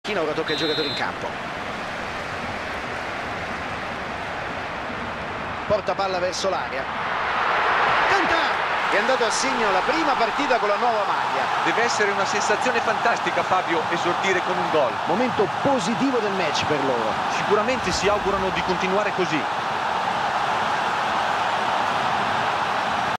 Ora tocca ai giocatori in campo. Porta palla verso l'area. Cantà! È andato a segno la prima partita con la nuova maglia. Deve essere una sensazione fantastica, Fabio, esordire con un gol. Momento positivo del match per loro. Sicuramente si augurano di continuare così.